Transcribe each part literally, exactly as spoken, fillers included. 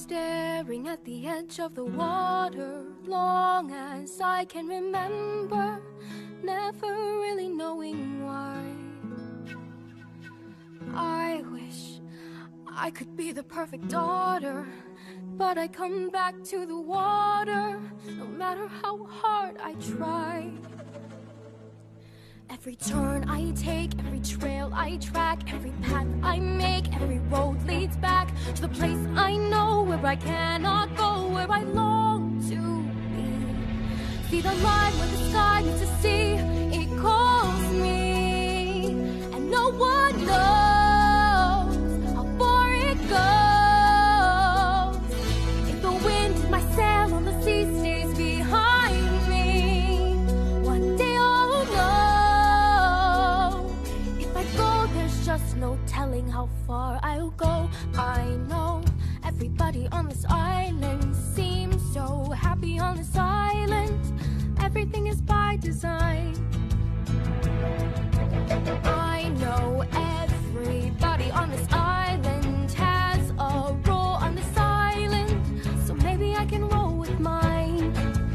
staring at the edge of the water long as I can remember, never really knowing why. I wish I could be the perfect daughter, but I come back to the water no matter how hard I try. Every turn I take, every trail I track, every path I make, every road leads back to the place I know, where I cannot go, where I long to be. See the line where the sky meets the sea, it calls me, and no one knows how far it goes. If the wind in my sail on the sea stays behind me, one day I'll know. If I go, there's just no telling how far I'll go. I know everybody on this island seems so happy on this island. Everything is by design. I know everybody on this island has a role on this island, so maybe I can roll with mine.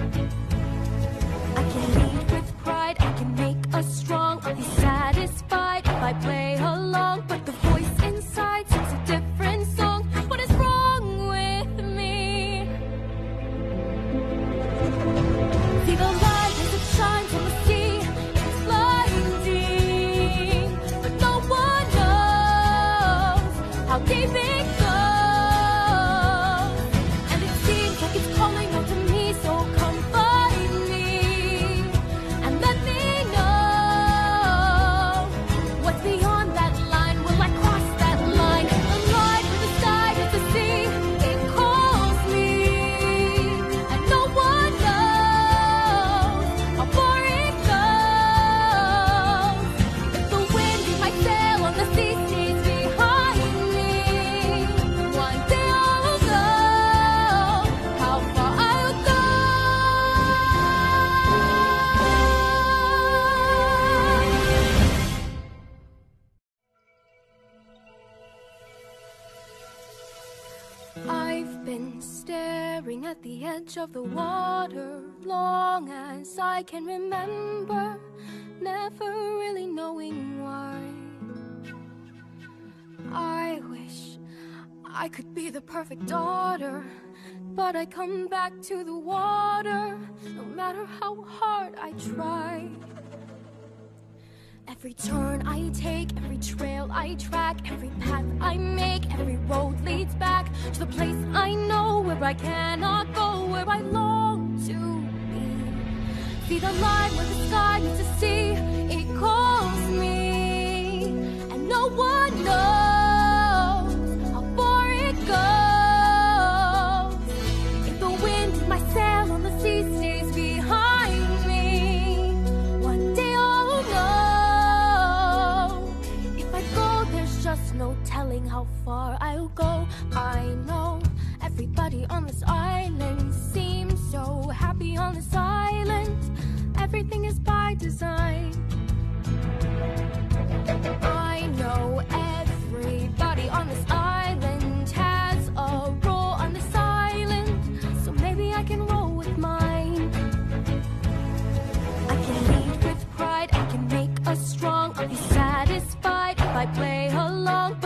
I can lead with pride, I can make us strong. I'll be satisfied if I play along, but the voice inside sings a different song. What is wrong with me? See the light as it shines on the sea, it's blinding, but no one knows how deep it goes. And it seems like it's calling out to me, so come find me and let me know what's beyond that line. Will I cross that line? The line where the sky hits the sea, it calls me, and no one knows how far it goes. If the wind in my sail on the sea stays behind me, one day I'll know how far I'll go. I've been staring at the edge of the water long as I can remember, never really knowing why. I wish I could be the perfect daughter, but I come back to the water no matter how hard I try. Every turn I take, every trail I track, every path I make, every road leads back to the place I know, where I cannot go, where I long to be. See the line where the sky meets the sea, it calls me, and no one knows how far it goes. If the wind in my sail on the sea stays behind me, one day I'll know. If I go, there's just no telling how far I'll go. I know everybody on this island seems so happy on this island. Everything is by design. I know everybody on this island has a role on this island, so maybe I can roll with mine. I can lead with pride, I can make us strong. I'll be satisfied if I play along,